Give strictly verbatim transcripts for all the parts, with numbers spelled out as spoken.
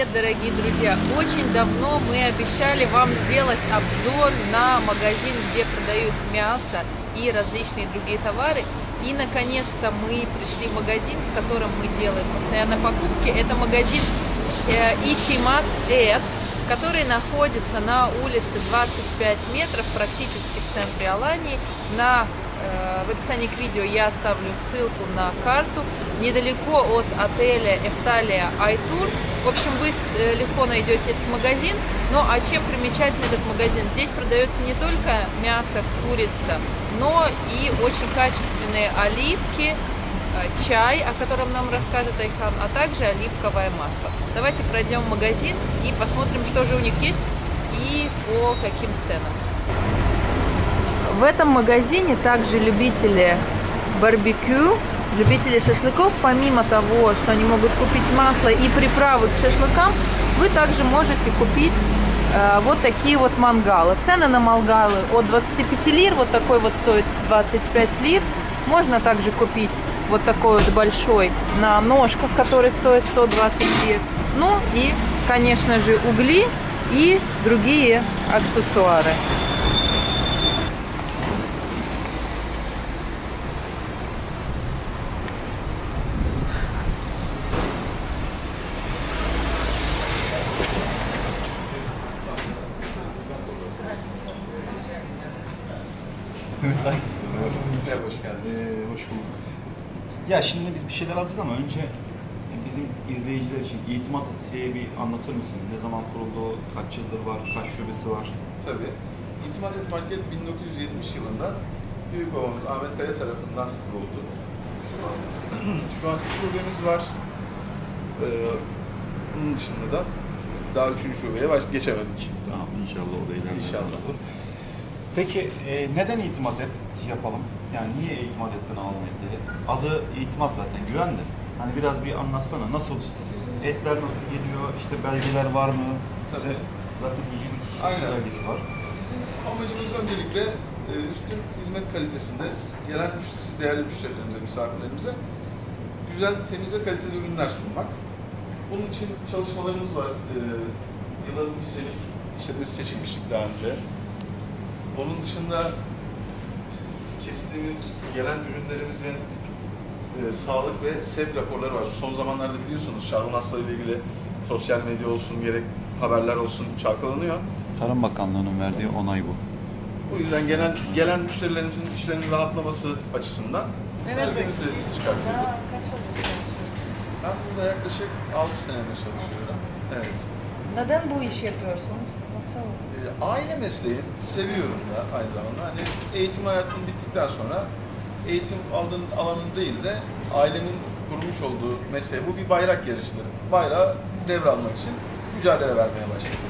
Привет, дорогие друзья! Очень давно мы обещали вам сделать обзор на магазин, где продают мясо и различные другие товары. И наконец-то мы пришли в магазин, в котором мы делаем постоянно покупки. Это магазин Итимат Эт, который находится на улице двадцать пять метров, практически в центре Алании. На, э, в описании к видео я оставлю ссылку на карту. Недалеко от отеля Эфталия Айтур. В общем, вы легко найдете этот магазин. Ну а чем примечателен этот магазин? Здесь продается не только мясо, курица, но и очень качественные оливки, чай, о котором нам расскажет Айхан, а также оливковое масло. Давайте пройдем в магазин и посмотрим, что же у них есть и по каким ценам. В этом магазине также любители барбекю, любители шашлыков. Помимо того, что они могут купить масло и приправы к шашлыкам, вы также можете купить э, вот такие вот мангалы. Цены на мангалы от двадцати пяти лир, вот такой вот стоит двадцать пять лир. Можно также купить вот такой вот большой на ножках, который стоит сто двадцать лир. Ну и, конечно же, угли и другие аксессуары. Merhaba, hoş geldiniz. Ee, hoş bulduk. Ya şimdi biz bir şeyler alacağız ama önce bizim izleyiciler için İtimat diye bir anlatır mısın? Ne zaman kuruldu, kaç yıldır var, kaç şubesi var? Tabii. İtimat Et Market bin dokuz yüz yetmiş yılında büyük babamız Ahmet Kaya tarafından kuruldu. Şu an şu an şubemiz var. Ee, bunun dışında da daha üçüncü şubeye baş geçemedik. Tamam, inşallah o da ileride İnşallah. olur. Peki e, neden İtimat Et yapalım? Yani niye İtimat Et'ten alalım etleri? Adı İtimat zaten, güvendir. Hani biraz bir anlatsana, nasıl etler nasıl geliyor, işte belgeler var mı? Size zaten hijyenik belgesi var. Bizim amacımız öncelikle e, üstün hizmet kalitesinde gelen müşterisi, değerli müşterilerimize, misafirlerimize güzel, temiz ve kaliteli ürünler sunmak. Bunun için çalışmalarımız var. E, yılın hijyenik işletmesi seçilmiştik daha önce. Onun dışında kestiğimiz, gelen ürünlerimizin e, sağlık ve S E B raporları var. Son zamanlarda biliyorsunuz şargın hastalığı ile ilgili sosyal medya olsun, gerek haberler olsun çalkalanıyor. Tarım Bakanlığı'nın verdiği onay bu. O yüzden gelen gelen müşterilerimizin işlerinin rahatlaması açısından belgemizi çıkartıyoruz. Ben burada yaklaşık altı senedir çalışıyorum. Evet. Neden bu işi yapıyorsunuz? Nasıl? E, aile mesleği, seviyorum da aynı zamanda. Hani eğitim hayatım bittikten sonra eğitim aldığım alanın değil de ailemin kurmuş olduğu mesleği, bu bir bayrak yarışıdır. Bayrağı devralmak için mücadele vermeye başladım.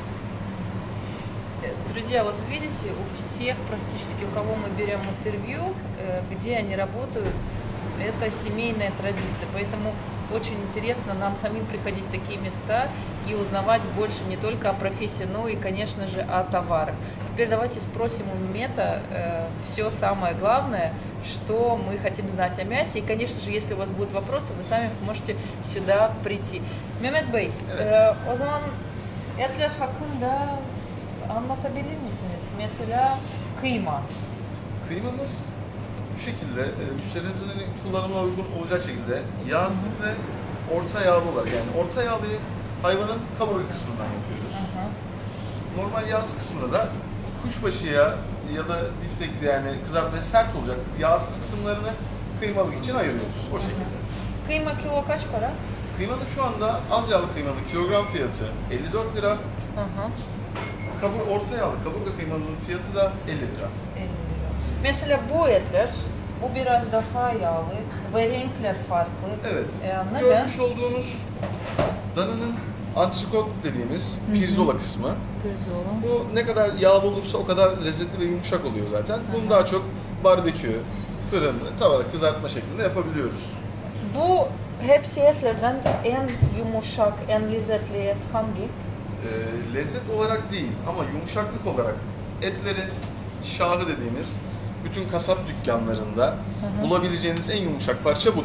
Друзья, вот видите, у всех практически, у кого мы берем интервью, где они работают, это семейная традиция. Поэтому очень интересно нам самим приходить в такие места и узнавать больше не только о профессии, но и, конечно же, о товарах. Теперь давайте спросим у Мемета э, все самое главное, что мы хотим знать о мясе. И, конечно же, если у вас будут вопросы, вы сами сможете сюда прийти. Mehmet Bey, Evet. e, o zaman etler hakkında anlatabilir misiniz? Mesela kıyma. Kıymamız bu şekilde, e, müşterilerimizin hani kullanımına uygun olacak şekilde yağsız ve orta yağlı olarak, yani orta yağlıyı hayvanın kaburga kısmından yapıyoruz. Hı hı. Normal yağsız kısmını da kuşbaşı yağı ya da biftekli, yani kızartmaya sert olacak yağsız kısımlarını kıymalık için ayırıyoruz o şekilde. Kıyma kilo kaç para? Kıymanın şu anda az yağlı kıymanın kilogram fiyatı elli dört lira. Hı hı. Kabur, orta yağlı kaburga kıymamızın fiyatı da elli lira. elli lira. Mesela bu etler, bu biraz daha yağlı ve renkler farklı. Evet. Ee, neden? Görmüş olduğunuz dananın antrikot dediğimiz pirzola kısmı. Pirzola. Bu ne kadar yağlı olursa o kadar lezzetli ve yumuşak oluyor zaten. Bunu daha çok barbekü, fırın, tavada kızartma şeklinde yapabiliyoruz. Bu hepsi etlerden en yumuşak, en lezzetli et hangi? Ee, lezzet olarak değil ama yumuşaklık olarak etlerin şahı dediğimiz bütün kasap dükkanlarında hı hı. bulabileceğiniz en yumuşak parça budur.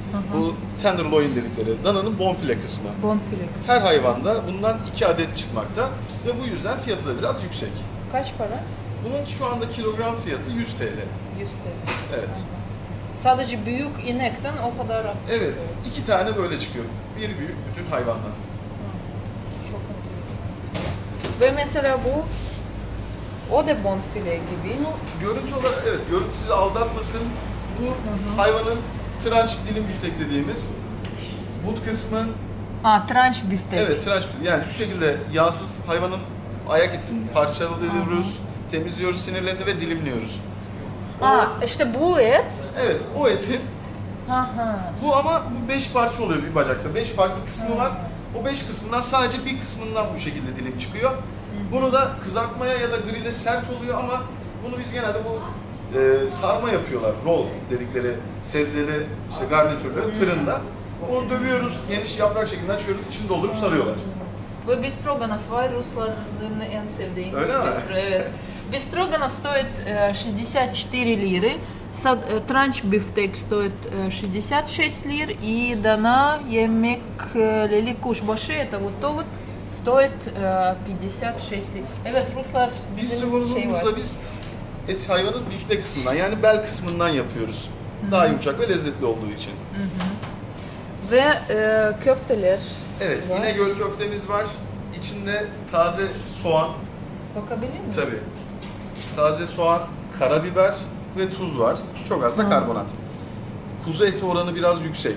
Bu tenderloin dedikleri dananın bonfile kısmı. Bonfile. Her hayvanda bundan iki adet çıkmakta ve bu yüzden fiyatı da biraz yüksek. Kaç para? Bunun şu anda kilogram fiyatı yüz TL. yüz T L. Evet. Sadece büyük inekten o kadar az çıkıyor. Evet, iki tane böyle çıkıyor. Bir büyük bütün hayvandan. Çok enteresan. Ve mesela bu o da bonfile gibi. Bu görüntü olarak, evet, görüntü sizi aldatmasın. Bu hayvanın tranç dilim biftek dediğimiz but kısmı. Aa, tranç biftek. Evet, tranç biftek. Yani şu şekilde yağsız hayvanın ayak etini parçalıyoruz, temizliyoruz sinirlerini ve dilimliyoruz. Aa, işte bu et. Evet, o etin Aha. bu ama bu beş parça oluyor bir bacakta. Beş farklı kısmı var. O beş kısmından sadece bir kısmından bu şekilde dilim çıkıyor. Bunu da kızartmaya ya da grille sert oluyor ama bunu biz genelde bu e, sarma yapıyorlar. Roll dedikleri sebzeli işte garnitürlü fırında. Onu dövüyoruz, geniş yaprak şeklinde açıyoruz, içini doldurup sarıyorlar. Ve Бестроганов var, Rusların en sevdiği. Öyle mi? Bistro, evet. Бестроганов стоит э, шестьдесят четыре лиры, Сад- э, транч бифтек стоит э, шестьдесят шесть лир, и дана yemekleli kuşbaşı, это вот то вот, стоит э, пятьдесят шесть лир. Evet, Ruslar Biz bizim şey var. savunumuzda biz et hayvanın biftek kısmından yani bel kısmından yapıyoruz. Daha yumuşak ve lezzetli olduğu için. Ve e, köfteler Evet, var. İnegöl köftemiz var. İçinde taze soğan, Bakabilir miyiz? tabii. Taze soğan, karabiber ve tuz var. Çok az da karbonat. Kuzu eti oranı biraz yüksek.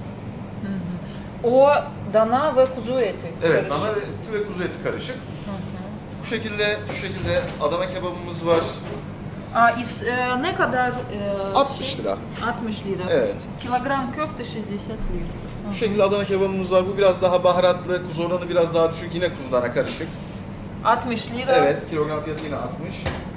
O dana ve kuzu eti. Evet, karışık. dana eti ve kuzu eti karışık. Bu şekilde, şu şekilde Adana kebabımız var. Aa, is- e, ne kadar? e, altmış şey? lira. altmış lira. Evet. Kilogram köfte şezdeset lira. Bu şekilde Adana kebabımız var. Bu biraz daha baharatlı, kuzu oranı biraz daha düşük. Yine kuzu dana karışık. altmış lira. Evet, kilogram fiyatı yine altmış.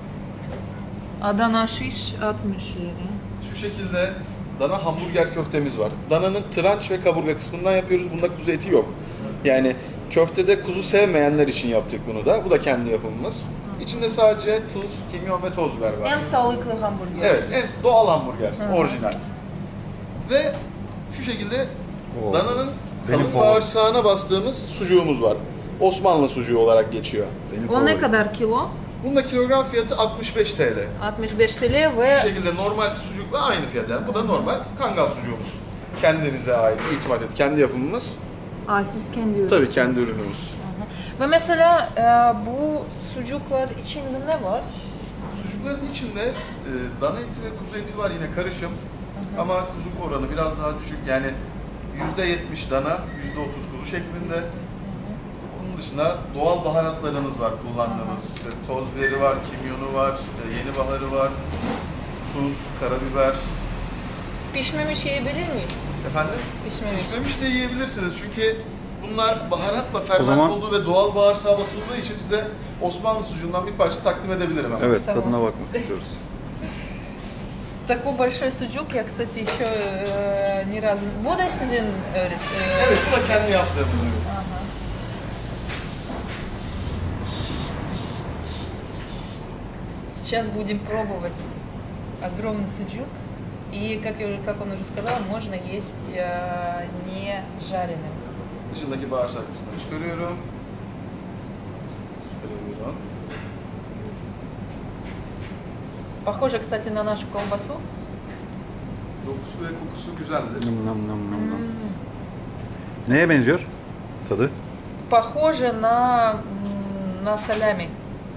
Adana şiş altmış lira. Şu şekilde dana hamburger köftemiz var. Dananın tranç ve kaburga kısmından yapıyoruz. Bunda kuzu eti yok. Yani köftede kuzu sevmeyenler için yaptık bunu da. Bu da kendi yapımımız. İçinde sadece tuz, kimyon ve toz biber var. En sağlıklı hamburger. Evet, en doğal hamburger, orijinal. Ve şu şekilde Oo. dananın Benim kalın favorim. bağırsağına bastığımız sucuğumuz var. Osmanlı sucuğu olarak geçiyor. Benim O ne favorim. kadar kilo? Bunun da kilogram fiyatı altmış beş TL. altmış beş lira ve Şu şekilde normal sucukla aynı fiyat. Yani bu da normal kangal sucuğumuz. Kendimize ait, itimat et, kendi yapımımız. Aa, siz kendi Tabii kendi ürünümüz. Ve mesela e, bu sucuklar içinde ne var? Sucukların içinde e, dana eti ve kuzu eti var yine karışım. Ama kuzu oranı biraz daha düşük. Yani yüzde yetmiş dana, yüzde otuz kuzu şeklinde. Onun dışında doğal baharatlarımız var kullandığımız. İşte toz biberi var, kimyonu var, e, yeni baharı var, tuz, karabiber. Pişmemiş yiyebilir miyiz? Efendim? Pişmemiş. Pişmemiş de yiyebilirsiniz çünkü bunlar baharatla ferment zaman- olduğu ve doğal bağırsağa basıldığı için size Osmanlı sucuğundan bir parça takdim edebilirim hemen. Evet, Tamam. tadına bakmak istiyoruz. Такой большой суджук я, кстати, еще э, ни разу... Bu da sizin öğret... e, Evet, bu da kendi yaptığımız ürün. Ага. Сейчас будем пробовать огромный суджук. И, как, я уже- как он уже сказал, можно есть э, не жареным. Dışındaki bağırsak kısmını çıkarıyorum. Şöyle buyurun. Похоже, кстати, на нашу колбасу. Dokusu ve kokusu güzeldir. Nam nam nam nam nam. Neye benziyor tadı? Похоже на, м, на солями.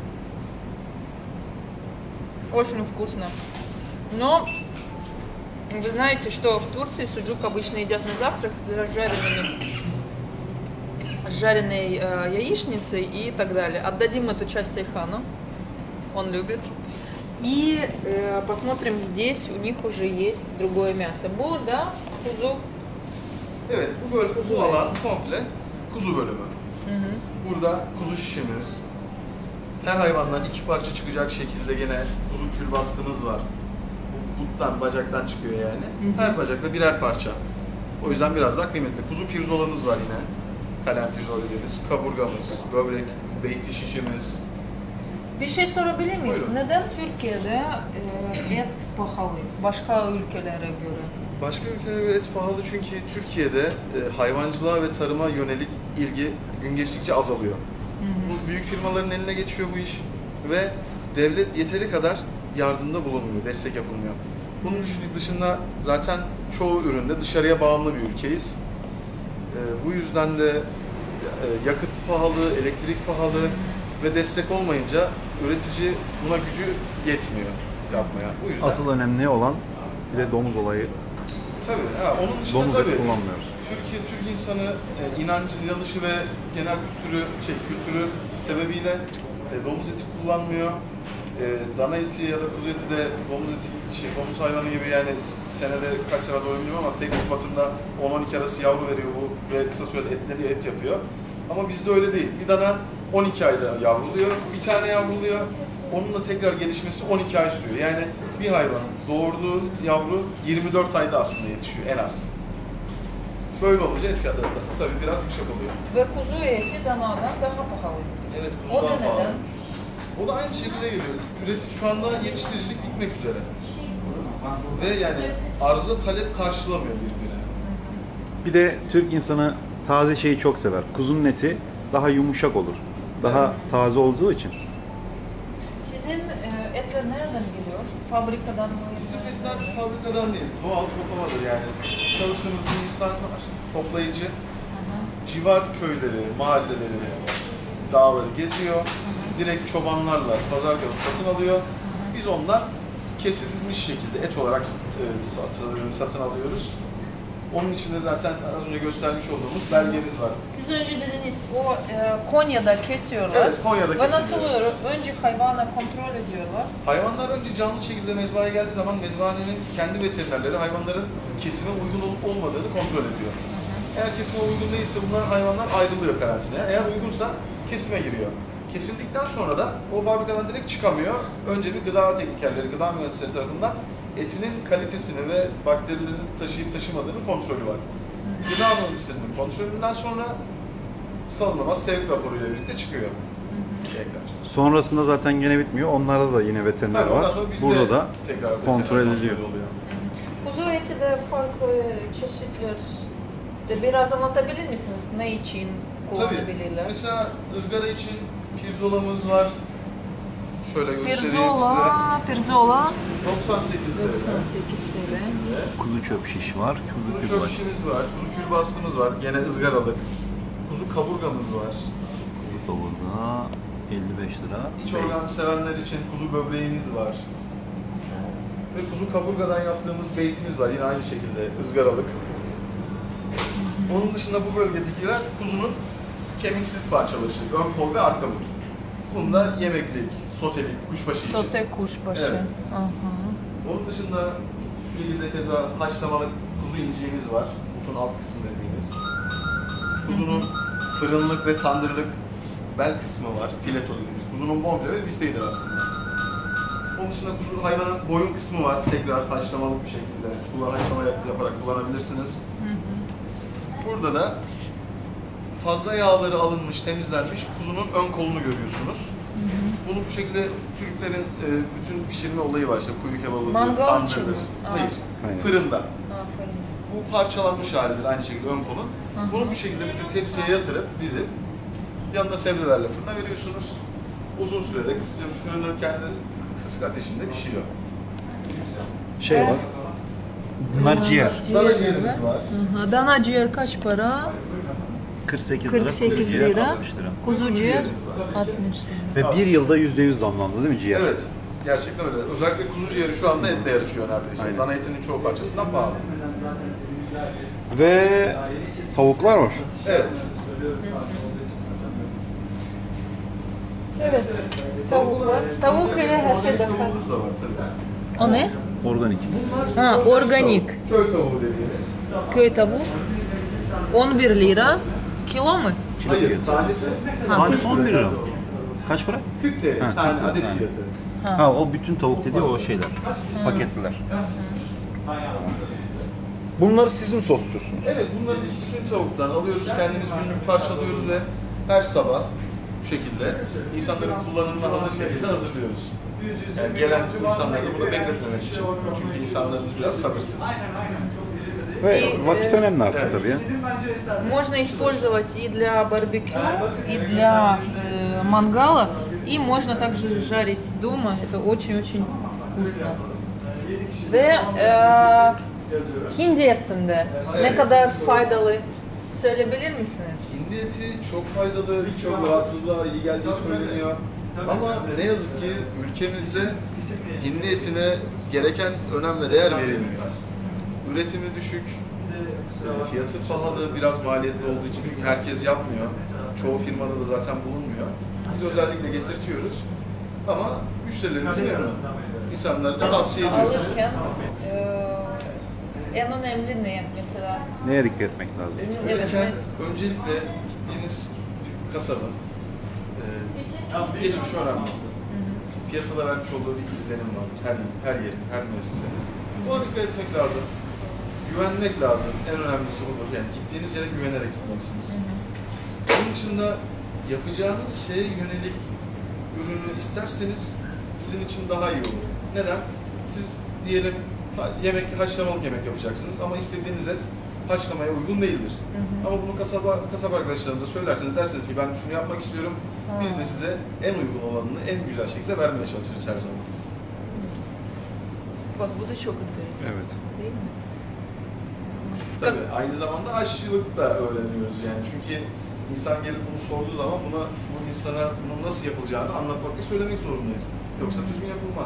Очень вкусно. Но вы знаете, что в Турции суджук обычно едят на завтрак с жареными, с жареной э, яичницей и так далее. Отдадим эту часть Айхану. Он любит. И э, посмотрим, здесь у них уже есть другое мясо. Бур, да? Кузу. Evet, bu bölüm, Kuzu bu alan eti. komple kuzu bölümü. Burada kuzu şişimiz, her hayvandan iki parça çıkacak şekilde gene kuzu külbastımız var. Bu buttan, bacaktan çıkıyor yani. Her bacakta birer parça. O yüzden biraz daha kıymetli. Kuzu pirzolamız var yine. Kalem pirzola dediğimiz, kaburgamız, böbrek, beyti şişimiz. Bir şey sorabilir miyim? Buyurun. Neden Türkiye'de e, et pahalı başka ülkelere göre? Başka ülkelere göre et pahalı çünkü Türkiye'de e, hayvancılığa ve tarıma yönelik ilgi gün geçtikçe azalıyor. Hı hı. Bu büyük firmaların eline geçiyor bu iş ve devlet yeteri kadar yardımda bulunmuyor, destek yapılmıyor. Bunun dışında zaten çoğu üründe dışarıya bağımlı bir ülkeyiz. E, bu yüzden de e, yakıt pahalı, elektrik pahalı ve destek olmayınca üretici buna gücü yetmiyor yapmaya. Bu yüzden. Asıl önemli olan bir de domuz olayı. Tabii. Ha, onun dışında Domuz tabii. eti kullanmıyoruz. Türkiye, Türk insanı e, inancı, inanışı ve genel kültürü, şey, kültürü sebebiyle e, domuz eti kullanmıyor. E, dana eti ya da kuzu eti de domuz eti, şey, domuz hayvanı gibi yani senede kaç sefer doğru bilmiyorum ama tek sıfatında on on iki arası yavru veriyor bu ve kısa sürede etleniyor, et yapıyor. Ama bizde öyle değil. Bir dana on iki ayda yavruluyor, bir tane yavruluyor. Onunla tekrar gelişmesi on iki ay sürüyor. Yani bir hayvanın doğurduğu yavru yirmi dört ayda aslında yetişiyor en az. Böyle olunca et fiyatları da tabii biraz yüksek oluyor. Ve kuzu eti danadan daha pahalı. Evet, kuzu O da daha pahalı. neden? O da aynı şekilde geliyor. Üretim şu anda yetiştiricilik bitmek üzere. Ve yani arıza talep karşılamıyor birbirine. Bir de Türk insanı taze şeyi çok sever. Kuzunun eti daha yumuşak olur. Daha Evet. taze olduğu için. Sizin e, etler nereden geliyor? Fabrikadan mı? Bizim etler fabrikadan değil, doğal toplamadır yani. Çalıştığımız bir insan var, toplayıcı. Civar köyleri, mahalleleri, dağları geziyor. Direkt çobanlarla pazar günü satın alıyor. Biz ondan kesilmiş şekilde et olarak satın, satın alıyoruz. Onun içinde zaten az önce göstermiş olduğumuz belgemiz var. Siz önce dediniz o e, Konya'da kesiyorlar. Evet, Konya'da Ve kesiliyor. nasıl oluyor? Önce hayvanı kontrol ediyorlar. Hayvanlar önce canlı şekilde mezbahaya geldiği zaman mezbahanenin kendi veterinerleri hayvanların kesime uygun olup olmadığını kontrol ediyor. Eğer kesime uygun değilse bunlar hayvanlar ayrılıyor karantinaya. Eğer uygunsa kesime giriyor. Kesildikten sonra da o fabrikadan direkt çıkamıyor. Önce bir gıda teknikerleri, gıda mühendisleri tarafından etinin kalitesini ve bakterilerin taşıyıp taşımadığını kontrolü var. Gıda mühendislerinin kontrolünden sonra salınamaz sevk raporuyla birlikte çıkıyor. Tekrar. Sonrasında zaten gene bitmiyor. Onlarda da yine veteriner Tabii ondan var. sonra bizde Burada da tekrar kontrol veteriner ediliyor. kontrolü oluyor. Kuzu eti de farklı çeşitler. De biraz anlatabilir misiniz? Ne için Tabii. kullanabilirler? Mesela ızgara için pirzolamız var. Şöyle göstereyim size. Pirzola, pirzola. doksan sekiz lira. doksan sekiz T L. kuzu çöp şiş var. Kuzu Kuzu çöp çöp şişimiz var. Kuzu külbastımız var. Gene ızgaralık. Kuzu kaburgamız var. Kuzu tavuğuna elli beş lira. İç organ sevenler için kuzu böbreğimiz var. Ve kuzu kaburgadan yaptığımız beytimiz var. Yine aynı şekilde ızgaralık. Onun dışında bu bölgedekiler kuzunun kemiksiz parçaları işte. Ön kol ve arka but. Bunda yemeklik, sotelik, kuşbaşı için. Sote kuşbaşı. Evet. Aha. Onun dışında şu şekilde keza haşlamalık kuzu inciğimiz var. Butun alt kısmı dediğimiz. Kuzunun fırınlık ve tandırlık bel kısmı var. Fileto dediğimiz. Kuzunun bomble ve bifteğidir aslında. Onun dışında kuzu hayvanın boyun kısmı var. Tekrar haşlamalık bir şekilde kullan, haşlama yap, yaparak kullanabilirsiniz. Burada da fazla yağları alınmış, temizlenmiş kuzunun ön kolunu görüyorsunuz. Bunu bu şekilde Türklerin e, bütün pişirme olayı var işte kuyu kebabı, Mangal için tandırdır. mi? Hayır, Aynen. fırında. Aferin. Bu parçalanmış halidir aynı şekilde ön kolun. Bunu bu şekilde bütün tepsiye yatırıp dizip yanına sebzelerle fırına veriyorsunuz. Uzun sürede fırının kendi kısık ateşinde pişiyor. şey var. Bunlar ciğer. Dana ciğerimiz var. Aha, dana ciğer kaç para? kırk sekiz lira. kırk sekiz kuzu ciğer lira. altmış lira. Kuzu ciğer altmış lira. Ve bir yılda yüzde yüz zamlandı değil mi ciğer? Evet, gerçekten öyle. Özellikle kuzu ciğeri şu anda etle yarışıyor neredeyse. Aynen. Dana etinin çoğu parçasından pahalı. Ve tavuklar var. Evet. Evet. Tavuk var. Tavuk ile her şey daha. Tavuğumuz da var tabii. O ne? Organik. Ha, organik. Köy tavuğu dediğimiz. Köy tavuk. on bir lira. Kilo mu? Hayır, tanesi. Tanesi on bir lira. Kaç para? kırk T L, Ha, tane kırk adet tane. fiyatı. Ha o bütün tavuk dediği o şeyler. Paketliler. Bunları siz mi sosluyorsunuz? Evet, bunları biz bütün tavuktan alıyoruz, kendimiz günlük parçalıyoruz ve her sabah bu şekilde insanların kullanımına hazır şekilde hazırlıyoruz. Yani gelen insanları da burada bekletmemek için. Çünkü insanlarımız biraz sabırsız. Ve И, vakit э, önemli artık Evet. tabii ya. Можно использовать и для барбекю, и для э, мангала, и можно также жарить дома. Это очень-очень вкусно. Ve e, hindi etinde ne kadar faydalı söyleyebilir misiniz? Hindi eti çok faydalı, birçok rahatsızlığa iyi geldiği söyleniyor. Ama ne yazık ki ülkemizde hindi etine gereken önem ve değer verilmiyor. Üretimi düşük, e, fiyatı pahalı, biraz maliyetli olduğu için çünkü herkes yapmıyor. Çoğu firmada da zaten bulunmuyor. Biz özellikle getirtiyoruz ama müşterilerimizin memnun. İnsanlara da tavsiye ediyoruz. Alırken e, en önemli ne mesela? Neye dikkat etmek lazım? Et Evet, alırken evet. öncelikle gittiğiniz kasabın e, geçmiş önemli. Piyasada vermiş olduğu bir izlenim vardır. Her, her yerin, her müessesenin. Buna dikkat etmek lazım. Güvenmek lazım. En önemlisi budur. Yani gittiğiniz yere güvenerek gitmelisiniz. Bunun dışında yapacağınız şeye yönelik ürünü isterseniz sizin için daha iyi olur. Neden? Siz diyelim ha- yemek, haşlamalık yemek yapacaksınız ama istediğiniz et haşlamaya uygun değildir. Hı hı. Ama bunu kasaba, kasaba arkadaşlarınıza söylerseniz, derseniz ki ben şunu yapmak istiyorum, Ha. biz de size en uygun olanını en güzel şekilde vermeye çalışırız her zaman. Bak bu da çok enteresan. Evet. Değil mi? Tabii aynı zamanda aşçılık da öğreniyoruz yani çünkü insan gelip bunu sorduğu zaman buna bu insana bunun nasıl yapılacağını anlatmak ve söylemek zorundayız. Yoksa düzgün yapılmaz.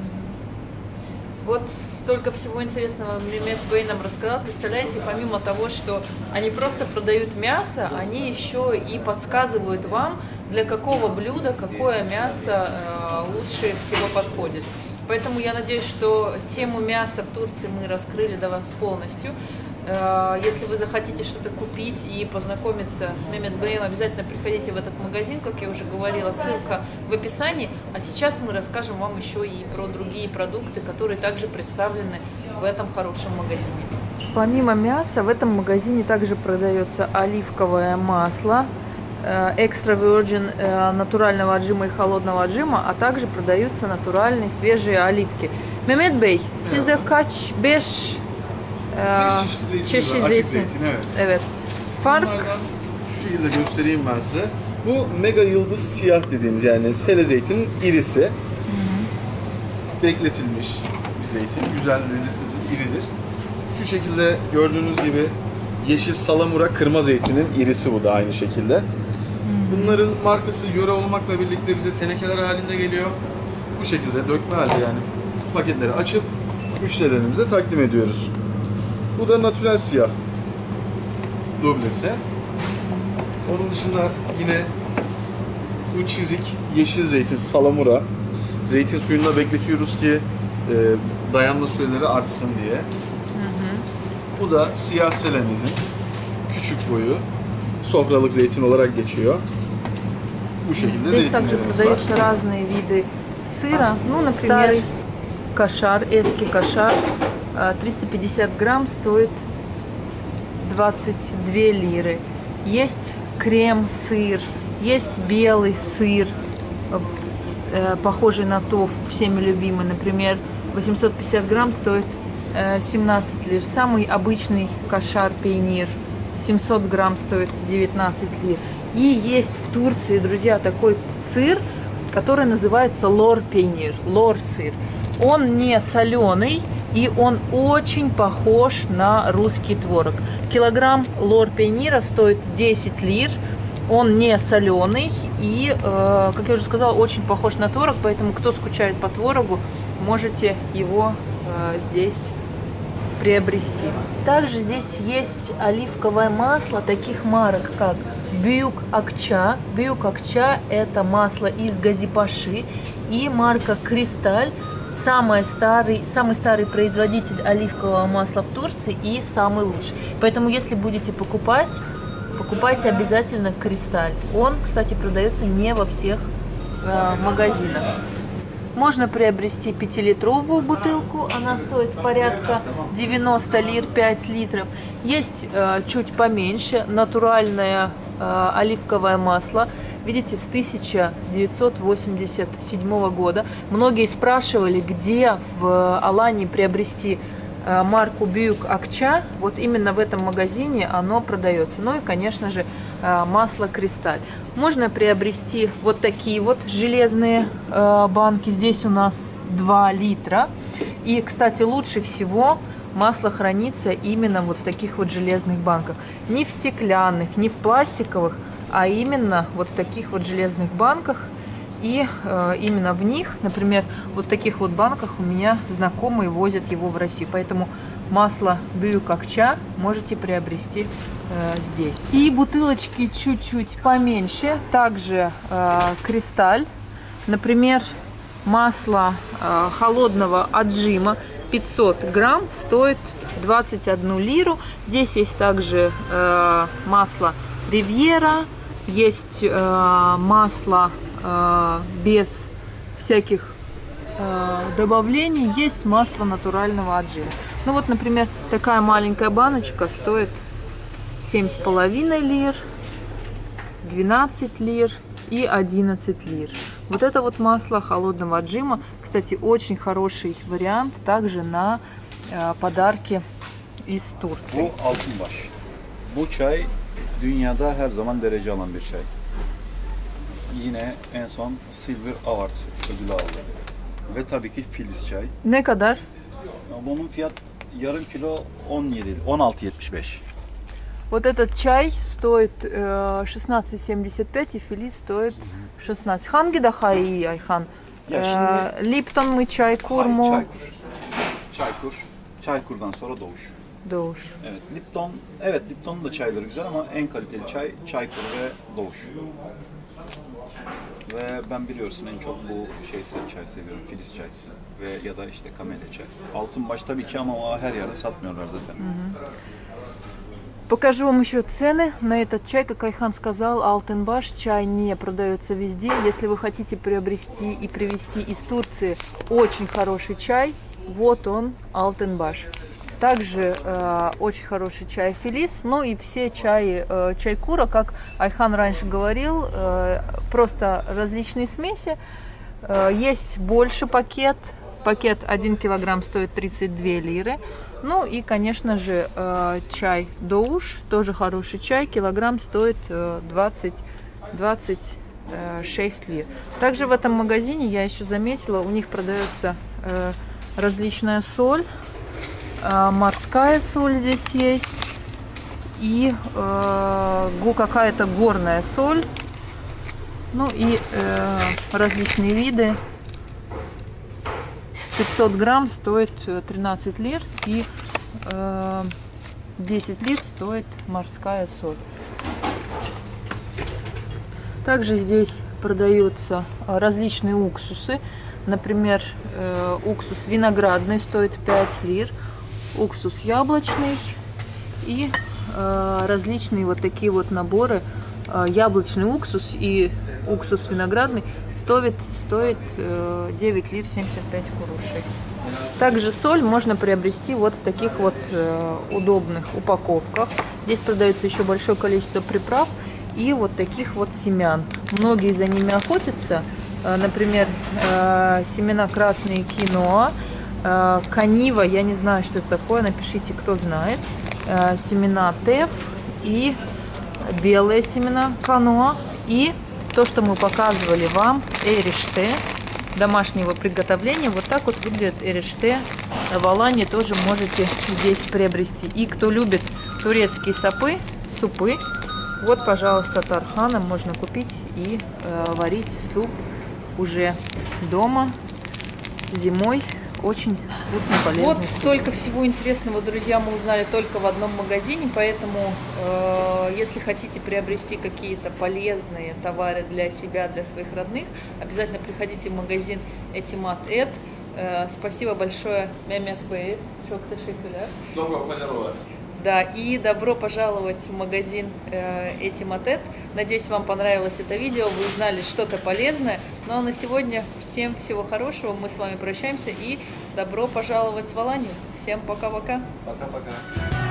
Вот столько всего интересного Мемед Бэй нам рассказал. Представляете, помимо того, что они просто продают мясо, они еще и подсказывают вам, для какого блюда какое мясо э, лучше всего подходит. Поэтому я надеюсь, что тему мяса в Турции мы раскрыли до вас полностью. Э, Если вы захотите что-то купить и познакомиться с Мемед Бэем, обязательно приходите в этот магазин, как я уже говорила, ссылка в описании. А сейчас мы расскажем вам еще и про другие продукты, которые также представлены в этом хорошем магазине. Помимо мяса в этом магазине также продается оливковое масло, экстра virgin натурального отжима и холодного отжима, а также продаются натуральные свежие оливки. Mehmet Bey, sizde kaç beş Beş çeşit zeytin var, açık zeytin, evet. Evet. Fark Bunlardan şu şekilde göstereyim ben size. Bu mega yıldız siyah dediğimiz yani sele zeytinin irisi. Bekletilmiş bir zeytin. Güzel, lezzetli, iridir. Şu şekilde gördüğünüz gibi yeşil salamura kırma zeytinin irisi bu da aynı şekilde. Bunların markası yöre olmakla birlikte bize tenekeler halinde geliyor. Bu şekilde dökme halde yani paketleri açıp müşterilerimize takdim ediyoruz. Bu da natürel siyah dublesi. Onun dışında yine bu çizik yeşil zeytin salamura. Zeytin suyunda bekletiyoruz ki e, dayanma süreleri artsın diye. Bu da siyah selemizin küçük boyu sofralık zeytin olarak geçiyor. Bu şekilde Здесь также zeytinlerimiz var. продаются разные виды сыра. Ну, например, кошар, эски кошар, триста пятьдесят грамм стоит двадцать две лиры. Есть крем-сыр, есть белый сыр, э, похожий на тофу, всеми любимый. Например, восемьсот пятьдесят грамм стоит э, семнадцать лир. Самый обычный кошар пейнир семьсот грамм стоит девятнадцать лир. И есть в Турции, друзья, такой сыр, который называется лор-пейнир, лор-сыр. Он не соленый, и он очень похож на русский творог. Килограмм лор-пейнира стоит десять лир. Он не соленый и, э, как я уже сказала, очень похож на творог, поэтому кто скучает по творогу, можете его э, здесь приобрести. Также здесь есть оливковое масло таких марок, как Büyük Akça. Büyük Akça – это масло из Газипаши, и марка Кристаль, самый старый, самый старый производитель оливкового масла в Турции и самый лучший. Поэтому, если будете покупать, покупайте обязательно Кристаль. Он, кстати, продается не во всех э, магазинах. Можно приобрести пятилитровую бутылку, она стоит порядка девяносто лир, пять литров. Есть э, чуть поменьше, натуральное э, оливковое масло. Видите, с тысяча девятьсот восемьдесят седьмого года. Многие спрашивали, где в Алании приобрести э, марку Büyük Akça. Вот именно в этом магазине оно продается. Ну и, конечно же, э, масло Кристаль. Можно приобрести вот такие вот железные э, банки. Здесь у нас два литра. И, кстати, лучше всего масло хранится именно вот в таких вот железных банках. Не в стеклянных, не в пластиковых, а именно вот в таких вот железных банках. И э, именно в них, например, вот в таких вот банках у меня знакомые возят его в Россию. Поэтому масло Büyük Akça можете приобрести э, здесь. И бутылочки чуть-чуть поменьше. Также э, Кристаль. Например, масло э, холодного отжима пятьсот грамм стоит двадцать одну лиру. Здесь есть также э, масло Ривьера, есть э, масло э, без всяких э, добавлений, есть масло натурального отжима. Ну вот, например, такая маленькая баночка стоит семь с половиной лир, двенадцать лир и одиннадцать лир. Вот это вот масло холодного отжима, кстати, очень хороший вариант также на э, подарки из Турции. Bu Altınbaş. Bu çay dünyada her zaman derece alan bir çay. Yine en son Silver Award ödülü aldı. Ve tabii ki Filiz çay. Ne kadar? Bunun fiyat yarım kilo on yedi, on altı yetmiş beş. Вот этот чай стоит э, шестнадцать семьдесят пять, и Филис стоит шестнадцать. Hangi daha iyi Ayhan? Ya Ee, şimdi- Lipton mu, Çaykur Hayır, mu? Çaykur. Çaykur. Çaykur'dan sonra Doğuş. Doğuş. Evet, Lipton, evet Lipton'un da çayları güzel ama en kaliteli çay Çaykur ve Doğuş. Ve ben biliyorsun en çok bu şey çay seviyorum, Filiz çay ve ya da işte Kamele çay. Altınbaş tabii ki ama o her yerde satmıyorlar zaten. Покажу вам еще цены на этот чай. Как Айхан сказал, Алтынбаш чай не продается везде. Если вы хотите приобрести и привезти из Турции очень хороший чай, вот он, Алтынбаш. Также э, очень хороший чай Филис, ну и все чаи э, Чайкура, как Айхан раньше говорил, э, просто различные смеси. Э, есть больше пакет. Пакет один килограмм стоит тридцать две лиры. Ну и, конечно же, э, чай Доуш, тоже хороший чай, килограмм стоит э, двадцать двадцать шесть лир. Также в этом магазине я еще заметила, у них продается э, различная соль. Э, морская соль здесь есть. И э, какая-то горная соль. Ну и э, различные виды. пятьсот грамм стоит тринадцать лир, и э, десять лир стоит морская соль. Также здесь продаются различные уксусы. Например, э, уксус виноградный стоит пять лир, уксус яблочный и э, различные вот такие вот наборы. Э, яблочный уксус и уксус виноградный стоит, стоит э, девять лир семьдесят пять курушей. Также соль можно приобрести вот в таких вот э, удобных упаковках. Здесь продается еще большое количество приправ и вот таких вот семян. Многие за ними охотятся. Э, например, э, семена красные киноа, э, канива, я не знаю, что это такое, напишите, кто знает. Э, семена теф и белые семена каноа. И то, что мы показывали вам, эриште, домашнего приготовления. Вот так вот выглядит эриште. В Алании тоже можете здесь приобрести. И кто любит турецкие супы, супы, вот, пожалуйста, тархана можно купить и э, варить суп уже дома зимой. Очень вкусно, полезно. Вот столько всего интересного, друзья, мы узнали только в одном магазине, поэтому э, если хотите приобрести какие-то полезные товары для себя, для своих родных, обязательно приходите в магазин Этимат Эд. Э, спасибо большое, Мемет Бey. Çok teşekkürler. Добро пожаловать. Да, и добро пожаловать в магазин э, Этимат Эд. Надеюсь, вам понравилось это видео, вы узнали что-то полезное. Ну а на сегодня всем всего хорошего, мы с вами прощаемся и добро пожаловать в Аланию. Всем пока-пока. Пока-пока.